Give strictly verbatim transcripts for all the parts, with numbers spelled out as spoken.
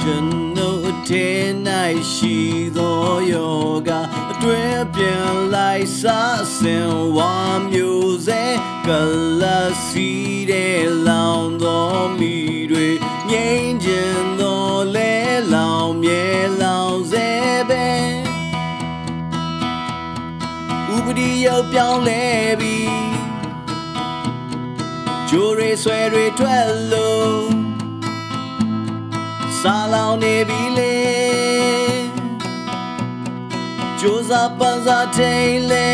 ကျွန်ုပ်အထင်၌ရှိသောယောဂအတွင်းပြန်လိုက်စားစင်ဝါမျိုးစေကလစီတဲ့လောင်သောမိတွေငြိမ်းချင်သောလဲလောင်မြဲလောင်စေပဲဥပဒေရောက်ပြောင်းလဲပြီးကြိုးရဲဆွဲတွေထွက်လို့စားလောင်နေပြီလေကြိုးစားပန်းစားထိန်လဲ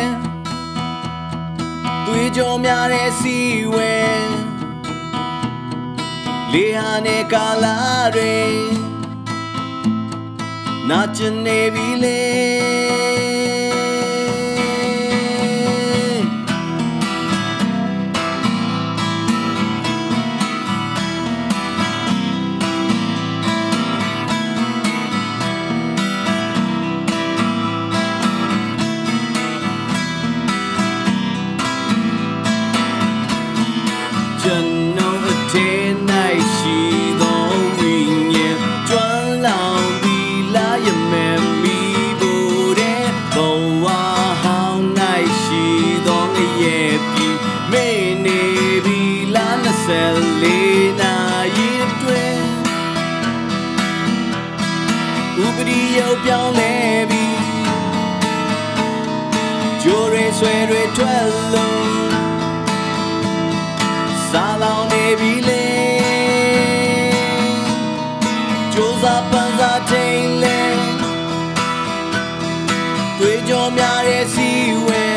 သွေးကြောများတဲ့စီဝဲလေဟာနဲ့ကာလာတွေနာကျင်နေပြီလေကျွန်ုပ်အထင်၌ရှိသောဝိညာဉ်ကျွမ်းလောင်ပြီးလာရမယ်မိဖို့တဲ့ဘဝဟောင်း၌ရှိသောငရဲပြီးမေ့နေပြီလာနှစ်ဆယ်လေးနာရီတွင်ဥပဒေရောက်ပြောင်းလဲပြီးကြိုးရဲဆွဲတွေထွက်လို့စားလောင်နေပြီလေကြိုးစားပန်းစားထိန်လဲတွေ့ကြုံများတဲ့စီဝဲ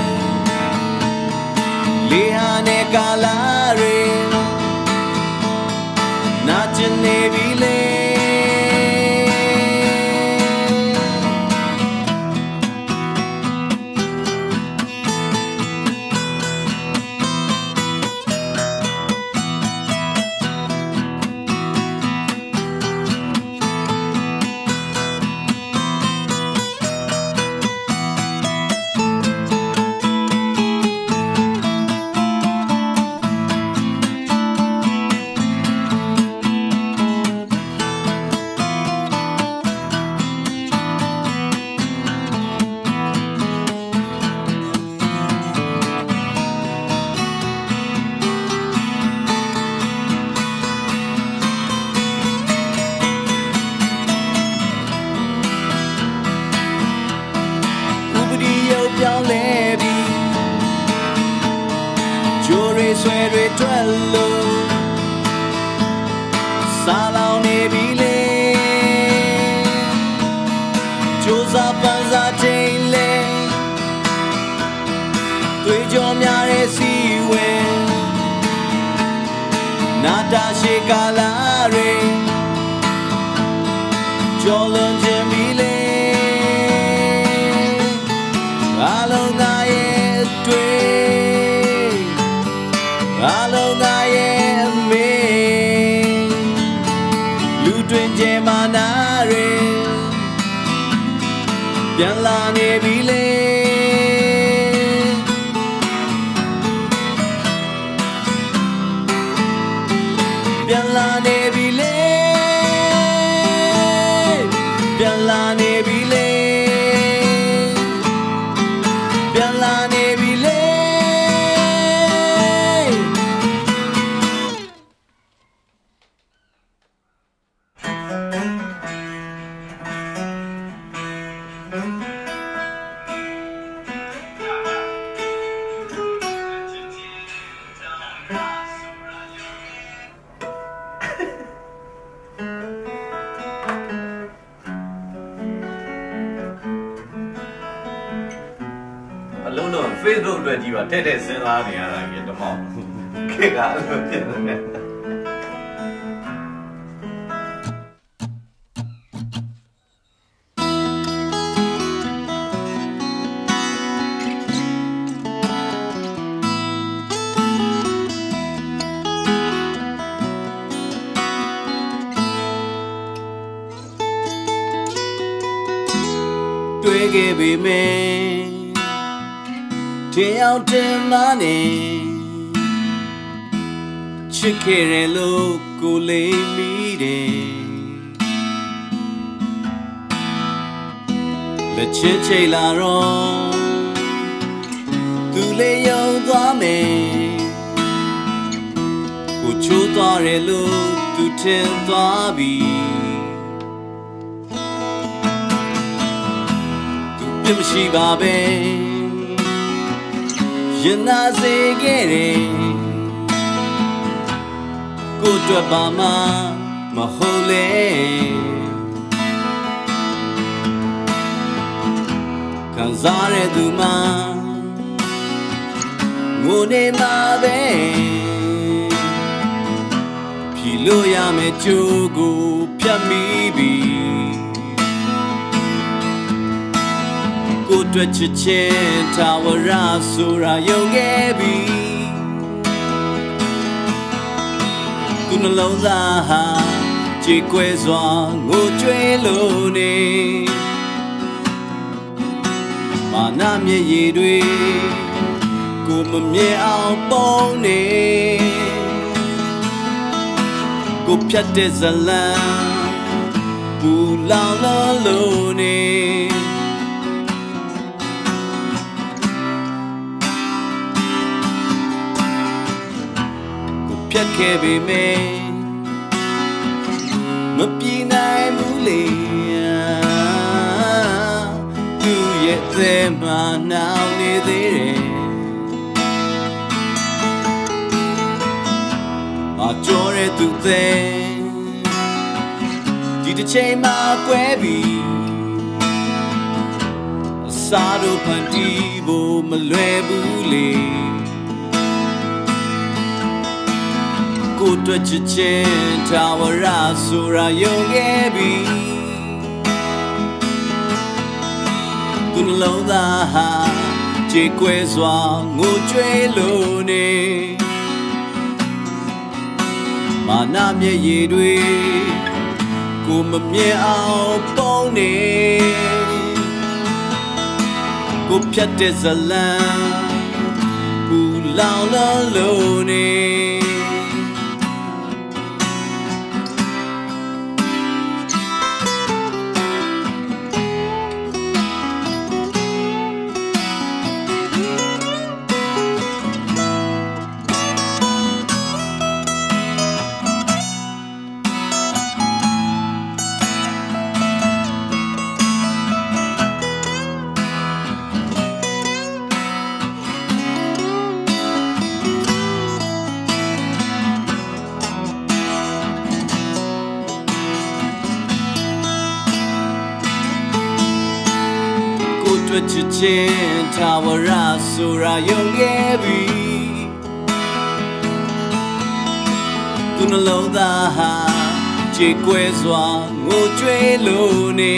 လေဟာနဲ့ကာလာတွေနာကျင်နေပြီလေပြောင်းလဲပြီးကြိုးရဲဆွဲတွေထွက်လို့စားလောင်နေပြီလေကြိုးစားပန်းစားထိန်လဲတွေ့ကြုံများတဲ့စီဝဲနာတာရှိကာလာတွေကြော်လွန်ခြင်းပြီလေအားလုံးငါရဲ့တွေ့အားလုံးငါရဲ့အမေလူတွင်ကျဲမာနာတွေပြန်လာနေပြီလေပြန်လာနေပြီလေပြန်လာနေပြီလေပြန်လာနေပြီလေအလုံးတော့ Facebook အတွက်ကြီးပါတဲ့တဲ့စဉ်းစားနေရတာကြီးတမောက်ခေတ်ကအဲ့လိုဖြစ်နေတွေ့ခဲ့ပြီမင်းထင်အောင်တင်မနေချစ်ခဲ့တယ်လို့ကိုလေးမိတယ်လက်ချင်းချိတ်လာတော့သူလေးယုံသွားမယ်ကိုချိုးသွားတယ်လို့သူထင်သွားပြီသူပြစ်မရှိပါပဲရင်နာစေခဲ့တယ်ကိုတွေ့ပါမှမဟုတ်လေခံစားရသူမှငိုနေမှာပဲဖြီလို့ရမယ်ကြိုးကိုဖြတ်မိပြီကိုတွေ့ချစ်ချင်းထာဝရဆိုတာယုံခဲ့ပြီသူနှလုံးသားဟာကြေကွဲစွာငိုကြွေးလို့နေမာနမျက်ရည်တွေကိုမမြင်အောင်ပုံနေကိုဖြတ်တဲ့ဇလံပူလောင်လို့နေကိုဖြတ်ခဲ့ပေမဲ့မပြေနိုင်ဘူးလေသူရဲ့သဲမှာနှောင်းနေသေးတယ်အကျော်ရဲ့သူသဲဒီတစ်ချိန်မှာကွဲပြီအစားတို့ဖန်တီးဖို့မလွယ်ဘူးလေကိုတွေ့ချစ်ချင်းထာဝရဆိုတာယုံခဲ့ပြီသူနှလုံးသားဟာကြေကွဲစွာငိုကြွေးလို့နေမာနမျက်ရည်တွေကိုမမြင်အောင်ပုံနေကိုဖြတ်တဲ့ဇလံပူလောင်လို့နေတွေ့ချစ်ချင်းထာဝရဆိုတာယုံခဲ့ပြီသူနှလုံးသားဟာကြေကွဲစွာငိုကြွေးလို့နေ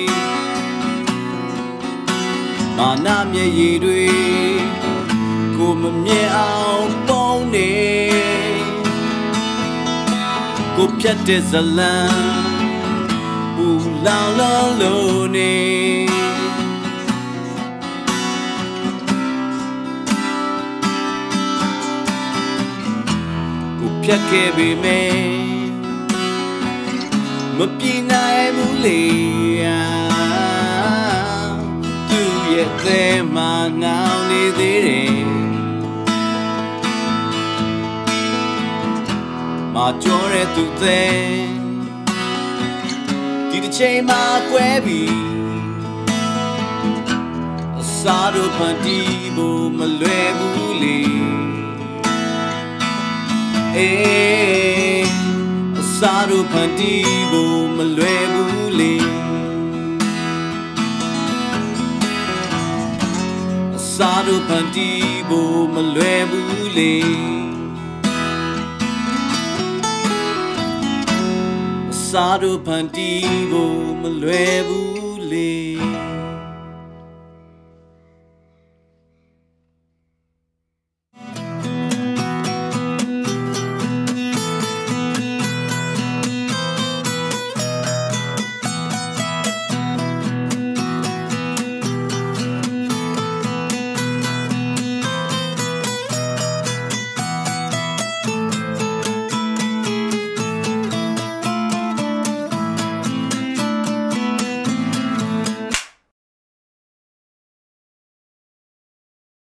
မာနမျက်ရည်တွေကိုမမြင်အောင်ပုံနေကိုဖြတ်တဲ့ဇလံပူလောင်လို့နေဖြတ်ခဲ့ပေမဲ့မပြေနိုင်ဘူးလေသူရဲ့သဲမှာနှောင်းနေသေးတယ်မာကျော်တဲ့သူသဲဒီတစ်ချိန်မှာကွဲပြီအစားတို့ဖန်တီးဖို့မလွယ်ဘူးလေအေးအစားတို့ဖန်တီးဖို့မလွယ်ဘူးလေအစားတို့ဖန်တီးဖို့မလွယ်ဘူးလေအစားတို့ဖန်တီးဖို့မလွယ်ဘူး